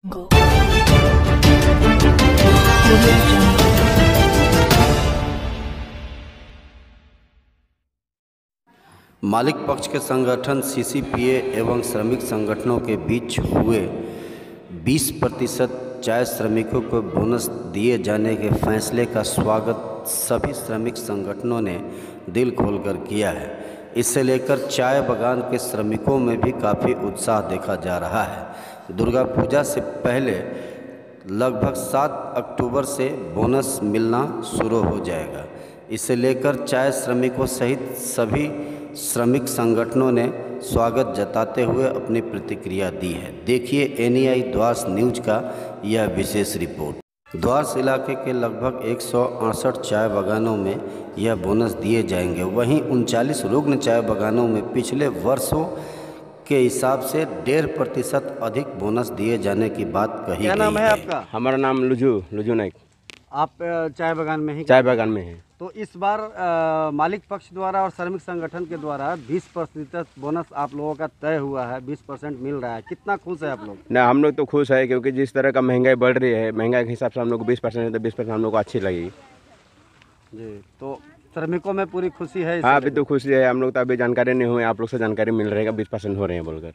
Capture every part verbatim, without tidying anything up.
मालिक पक्ष के संगठन सीसीपीए एवं श्रमिक संगठनों के बीच हुए बीस प्रतिशत चाय श्रमिकों को बोनस दिए जाने के फैसले का स्वागत सभी श्रमिक संगठनों ने दिल खोलकर किया है। इसे लेकर चाय बागान के श्रमिकों में भी काफ़ी उत्साह देखा जा रहा है। दुर्गा पूजा से पहले लगभग सात अक्टूबर से बोनस मिलना शुरू हो जाएगा। इसे लेकर चाय श्रमिकों सहित सभी श्रमिक संगठनों ने स्वागत जताते हुए अपनी प्रतिक्रिया दी है। देखिए एनईआई द्वास न्यूज का यह विशेष रिपोर्ट। द्वास इलाके के लगभग एक सौ अड़सठ चाय बागानों में यह बोनस दिए जाएंगे। वहीं उनचालीस रुग्ण चाय बागानों में पिछले वर्षों के हिसाब से डेढ़ प्रतिशत अधिक बोनस दिए जाने की बात कही गई है। क्या नाम है आपका? हमारा नाम लुजू लुजू नाइक। आप चाय बागान में ही चाय बागान में है। तो इस बार आ, मालिक पक्ष द्वारा और श्रमिक संगठन के द्वारा बीस प्रतिशत बोनस आप लोगों का तय हुआ है, बीस परसेंट मिल रहा है। कितना खुश है आप लोग? ना, हम लोग तो खुश है क्योंकि जिस तरह का महंगाई बढ़ रही है, महंगाई के हिसाब से हम लोग को बीस परसेंट है तो बीस परसेंट हम लोग को अच्छी लगेगी जी। तो श्रमिकों में पूरी खुशी है? हाँ, अभी तो खुशी है। हम लोग तो अभी जानकारी नहीं हुई, आप लोग से जानकारी मिल रहेगा बीस परसेंट हो रहे हैं बोलकर।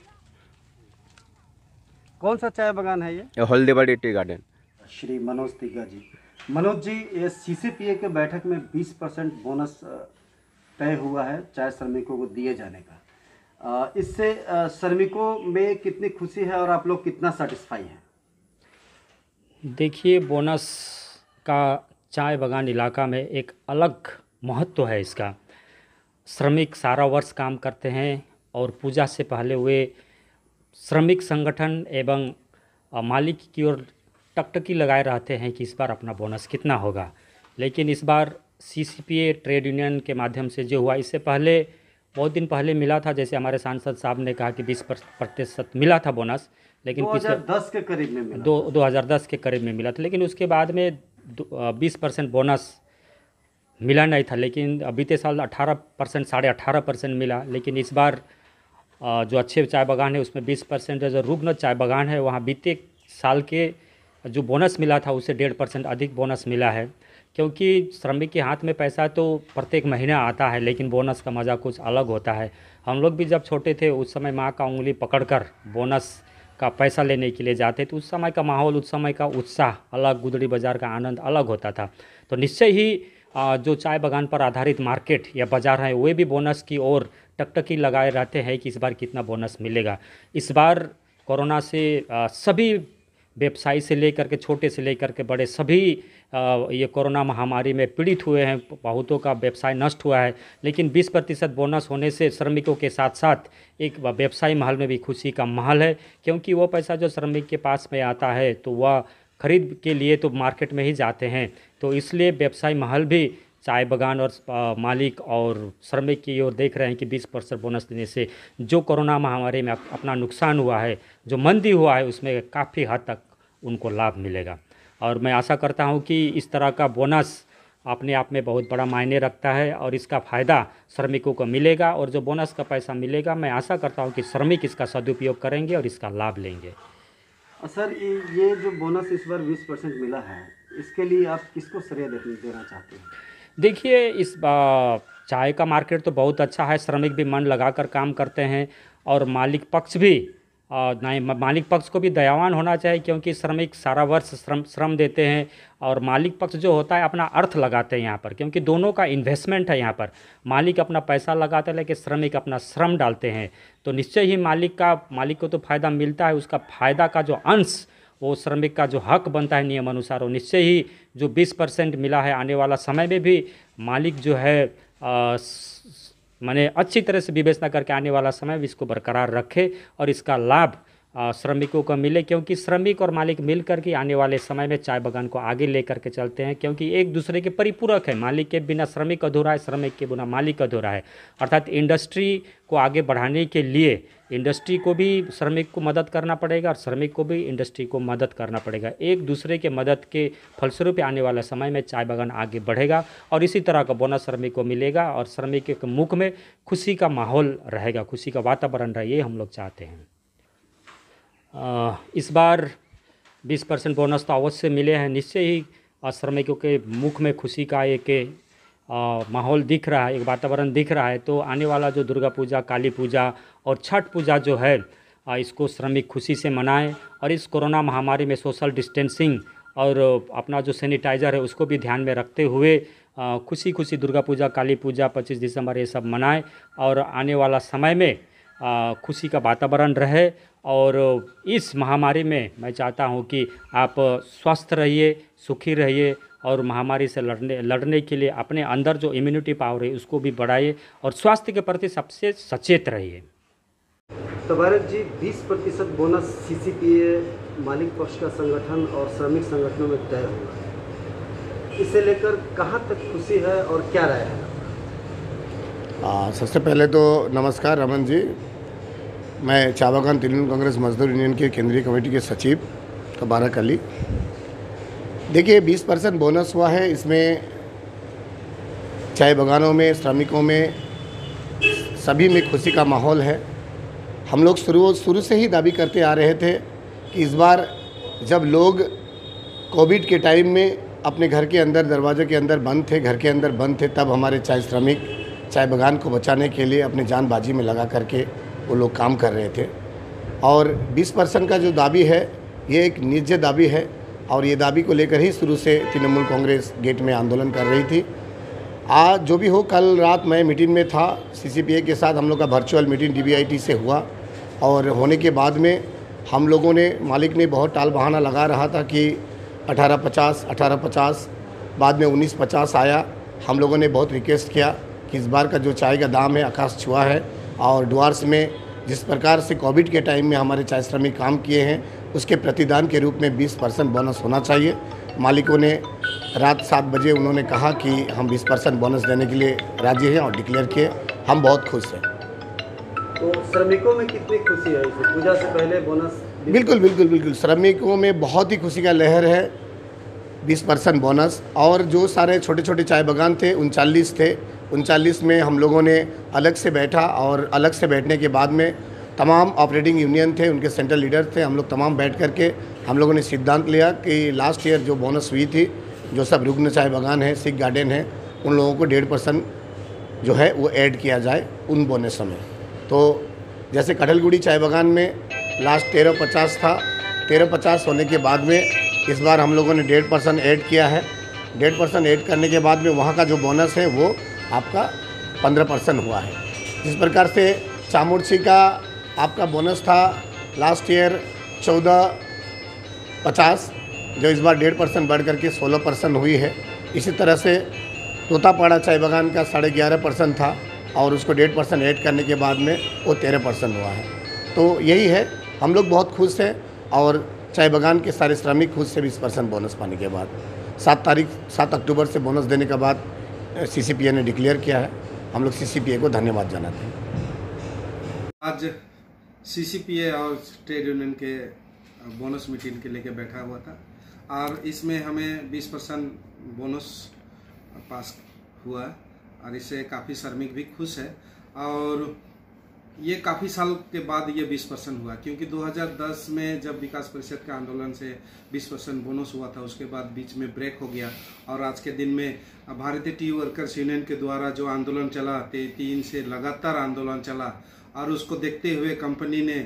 कौन सा चाय बागान है ये? Haldibari tea garden. श्री मनोज तिग्गा जी। मनोज जी, ये सीसीपीए के बैठक में बीस परसेंट बोनस तय हुआ है चाय श्रमिकों को दिए जाने का। इससे श्रमिकों में कितनी खुशी है और आप लोग कितना सेटिस्फाई हैं? देखिए, बोनस का चाय बागान इलाका में एक अलग महत्व है। इसका श्रमिक सारा वर्ष काम करते हैं और पूजा से पहले हुए श्रमिक संगठन एवं मालिक की ओर टकटकी लगाए रहते हैं कि इस बार अपना बोनस कितना होगा। लेकिन इस बार सीसीपीए ट्रेड यूनियन के माध्यम से जो हुआ, इससे पहले बहुत दिन पहले मिला था, जैसे हमारे सांसद साहब ने कहा कि बीस प्रतिशत मिला था बोनस, लेकिन पिछले दो हज़ार दस के करीब में मिला दो दो हज़ार दस के करीब में मिला था। लेकिन उसके बाद में बीस परसेंट बोनस मिला नहीं था। लेकिन बीते साल अठारह परसेंट साढ़े अठारह परसेंट मिला। लेकिन इस बार जो अच्छे चाय बागान है उसमें बीस परसेंट, जो रुग्ण चाय बागान है वहाँ बीते साल के जो बोनस मिला था उससे डेढ़ परसेंट अधिक बोनस मिला है। क्योंकि श्रमिक के हाथ में पैसा तो प्रत्येक महीना आता है, लेकिन बोनस का मज़ा कुछ अलग होता है। हम लोग भी जब छोटे थे उस समय माँ का उंगली पकड़कर बोनस का पैसा लेने के लिए जाते थे। उस समय का माहौल, उस समय का उत्साह अलग, गुदड़ी बाज़ार का आनंद अलग होता था। तो निश्चय ही जो चाय बागान पर आधारित मार्केट या बाज़ार है वे भी बोनस की ओर टकटकी लगाए रहते हैं कि इस बार कितना बोनस मिलेगा। इस बार कोरोना से सभी व्यवसायी से लेकर के छोटे से लेकर के बड़े सभी ये कोरोना महामारी में पीड़ित हुए हैं। बहुतों का व्यवसाय नष्ट हुआ है। लेकिन बीस प्रतिशत बोनस होने से श्रमिकों के साथ साथ एक व्यवसायी महल में भी खुशी का माहौल है। क्योंकि वो पैसा जो श्रमिक के पास में आता है तो वह खरीद के लिए तो मार्केट में ही जाते हैं। तो इसलिए व्यवसायी महल भी चाय बागान और मालिक और श्रमिक की ओर देख रहे हैं कि बीस परसेंट बोनस देने से जो कोरोना महामारी में अपना नुकसान हुआ है, जो मंदी हुआ है, उसमें काफ़ी हद तक उनको लाभ मिलेगा। और मैं आशा करता हूं कि इस तरह का बोनस अपने आप में बहुत बड़ा मायने रखता है और इसका फ़ायदा श्रमिकों को मिलेगा। और जो बोनस का पैसा मिलेगा, मैं आशा करता हूं कि श्रमिक इसका सदुपयोग करेंगे और इसका लाभ लेंगे। सर, ये जो बोनस इस बार बीस परसेंट मिला है, इसके लिए आप किसको श्रेय देना चाहते हैं? देखिए, इस चाय का मार्केट तो बहुत अच्छा है, श्रमिक भी मन लगाकर काम करते हैं और मालिक पक्ष भी नहीं, मालिक पक्ष को भी दयावान होना चाहिए। क्योंकि श्रमिक सारा वर्ष श्रम श्रम देते हैं और मालिक पक्ष जो होता है अपना अर्थ लगाते हैं यहाँ पर। क्योंकि दोनों का इन्वेस्टमेंट है यहाँ पर। मालिक अपना पैसा लगाता है लेकिन श्रमिक अपना श्रम डालते हैं। तो निश्चय ही मालिक का मालिक को तो फ़ायदा मिलता है, उसका फ़ायदा का जो अंश वो श्रमिक का जो हक बनता है नियम अनुसार, वो निश्चय ही जो बीस परसेंट मिला है आने वाला समय में भी मालिक जो है माने अच्छी तरह से विवेचना करके आने वाला समय भी इसको बरकरार रखे और इसका लाभ श्रमिकों को मिले। क्योंकि श्रमिक और मालिक मिल कर के आने वाले समय में चाय बागान को आगे ले करके चलते हैं। क्योंकि एक दूसरे के परिपूरक है। मालिक के बिना श्रमिक अधूरा है, श्रमिक के बिना मालिक अधूरा है। अर्थात इंडस्ट्री को आगे बढ़ाने के लिए इंडस्ट्री को भी श्रमिक को मदद करना पड़ेगा और श्रमिक को भी इंडस्ट्री को मदद करना पड़ेगा। एक दूसरे के मदद के फलस्वरूप आने वाले समय में चाय बागान आगे बढ़ेगा और इसी तरह का बोनस श्रमिक को मिलेगा और श्रमिक के मुख में खुशी का माहौल रहेगा, खुशी का वातावरण रहे, ये हम लोग चाहते हैं। इस बार बीस परसेंट बोनस तो अवश्य मिले हैं। निश्चय ही अ, श्रमिकों के मुख में खुशी का एक अ, माहौल दिख रहा है, एक वातावरण दिख रहा है। तो आने वाला जो दुर्गा पूजा, काली पूजा और छठ पूजा जो है, अ, इसको श्रमिक खुशी से मनाएं और इस कोरोना महामारी में सोशल डिस्टेंसिंग और अपना जो सैनिटाइज़र है उसको भी ध्यान में रखते हुए अ, खुशी खुशी दुर्गा पूजा, काली पूजा, पच्चीस दिसंबर ये सब मनाएं और आने वाला समय में अ, खुशी का वातावरण रहे। और इस महामारी में मैं चाहता हूं कि आप स्वस्थ रहिए, सुखी रहिए और महामारी से लड़ने लड़ने के लिए अपने अंदर जो इम्यूनिटी पावर है उसको भी बढ़ाइए और स्वास्थ्य के प्रति सबसे सचेत रहिए। तबारक जी, बीस प्रतिशत बोनस सीसीपीए मालिक पक्ष का संगठन और श्रमिक संगठनों में तय हुआ, इसे लेकर कहां तक खुशी है और क्या राय है? आ, सबसे पहले तो नमस्कार रमन जी, मैं चाबागान तृणमूल कांग्रेस मजदूर यूनियन के केंद्रीय कमेटी के सचिव तबारक अली। देखिए, बीस परसेंट बोनस हुआ है, इसमें चाय बागानों में, श्रमिकों में, सभी में खुशी का माहौल है। हम लोग शुरू शुरू से ही दावी करते आ रहे थे कि इस बार जब लोग कोविड के टाइम में अपने घर के अंदर, दरवाजे के अंदर बंद थे, घर के अंदर बंद थे, तब हमारे चाय श्रमिक चाय बागान को बचाने के लिए अपने जान बाजी में लगा करके वो लोग काम कर रहे थे। और बीस परसेंट का जो दाबी है ये एक निजी दाबी है और ये दाबी को लेकर ही शुरू से तृणमूल कांग्रेस गेट में आंदोलन कर रही थी। आज जो भी हो, कल रात मैं मीटिंग में था सीसीपीए के साथ, हम लोग का वर्चुअल मीटिंग डीबीआईटी से हुआ और होने के बाद में हम लोगों ने, मालिक ने बहुत टाल बहाना लगा रहा था कि अठारह पचास अठारह पचास, बाद में उन्नीस पचास आया। हम लोगों ने बहुत रिक्वेस्ट किया कि इस बार का जो चाय का दाम है आकाश छुआ है और डुआर्स में जिस प्रकार से कोविड के टाइम में हमारे चाय श्रमिक काम किए हैं उसके प्रतिदान के रूप में बीस परसेंट बोनस होना चाहिए। मालिकों ने रात सात बजे उन्होंने कहा कि हम बीस परसेंट बोनस देने के लिए राजी हैं और डिक्लेयर किए। हम बहुत खुश हैं। तो श्रमिकों में कितनी खुशी है इसे पूजा से पहले बोनस? बिल्कुल बिल्कुल बिल्कुल श्रमिकों में बहुत ही खुशी का लहर है, बीस परसेंट बोनस। और जो सारे छोटे छोटे चाय बागान थे उनचालीस थे, उनचालीस में हम लोगों ने अलग से बैठा और अलग से बैठने के बाद में तमाम ऑपरेटिंग यूनियन थे, उनके सेंट्रल लीडर थे, हम लोग तमाम बैठ कर के हम लोगों ने सिद्धांत लिया कि लास्ट ईयर जो बोनस हुई थी, जो सब रुग्ण चाय बागान है, सिख गार्डन है, उन लोगों को डेढ़ परसेंट जो है वो ऐड किया जाए उन बोनसों में। तो जैसे कटहलगुड़ी चाय बागान में लास्ट तेरह पचास था, तेरह पचास होने के बाद में इस बार हम लोगों ने डेढ़ परसेंट ऐड किया है। डेढ़ परसेंट ऐड करने के बाद में वहाँ का जो बोनस है वो आपका पंद्रह परसेंट हुआ है। जिस प्रकार से चामुंडसी का आपका बोनस था लास्ट ईयर चौदह पचास, जो इस बार डेढ़ परसेंट बढ़ करके सोलह परसेंट हुई है। इसी तरह से तोतापाड़ा चाय बागान का साढ़े ग्यारह परसेंट था और उसको डेढ़ परसेंट ऐड करने के बाद में वो तेरह परसेंट हुआ है। तो यही है, हम लोग बहुत खुश हैं और चाय बागान के सारे श्रमिक खुश से बीस परसेंट बोनस पाने के बाद सात तारीख सात अक्टूबर से बोनस देने के बाद सीसीपीए ने डिक्लेयर किया है। हम लोग सीसीपीए को धन्यवाद जनाते हैं। आज सीसीपीए और ट्रेड यूनियन के बोनस मीटिंग के लेके बैठा हुआ था और इसमें हमें बीस परसेंट बोनस पास हुआ और इससे काफ़ी श्रमिक भी खुश है। और ये काफ़ी साल के बाद ये बीस परसेंट हुआ, क्योंकि दो हज़ार दस में जब विकास परिषद के आंदोलन से बीस परसेंट बोनस हुआ था, उसके बाद बीच में ब्रेक हो गया और आज के दिन में भारतीय टी वर्कर्स यूनियन के द्वारा जो आंदोलन चला, तीन से लगातार आंदोलन चला और उसको देखते हुए कंपनी ने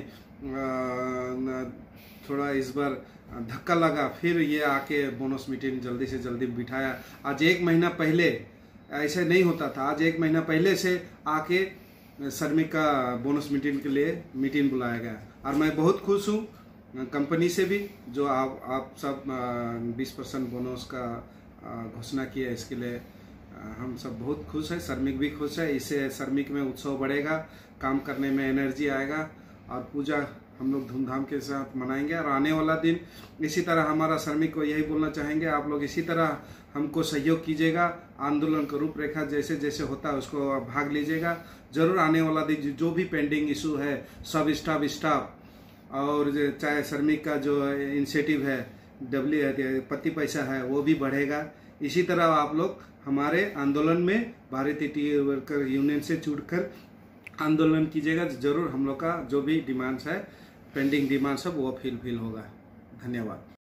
थोड़ा इस बार धक्का लगा, फिर ये आके बोनस मीटिंग जल्दी से जल्दी बिठाया। आज एक महीना पहले ऐसे नहीं होता था, आज एक महीना पहले से आके श्रमिक का बोनस मीटिंग के लिए मीटिंग बुलाया गया और मैं बहुत खुश हूँ कंपनी से भी, जो आप आप सब बीस परसेंट बोनस का घोषणा किया, इसके लिए हम सब बहुत खुश हैं। श्रमिक भी खुश है, इससे श्रमिक में उत्साह बढ़ेगा, काम करने में एनर्जी आएगा और पूजा हम लोग धूमधाम के साथ मनाएंगे। और आने वाला दिन इसी तरह हमारा श्रमिक को यही बोलना चाहेंगे, आप लोग इसी तरह हमको सहयोग कीजिएगा, आंदोलन का रूपरेखा जैसे जैसे होता है उसको भाग लीजिएगा। जरूर आने वाला दिन जो भी पेंडिंग इशू है, सब स्टाफ स्टाफ और चाहे श्रमिक का जो इनिशिएटिव है, डब्ल्यू पति पैसा है, वो भी बढ़ेगा। इसी तरह आप लोग हमारे आंदोलन में भारतीय टी वर्कर यूनियन से जुड़कर आंदोलन कीजिएगा। जरूर हम लोग का जो भी डिमांड्स है, पेंडिंग डिमांड्स है, वो फुलफिल होगा। धन्यवाद।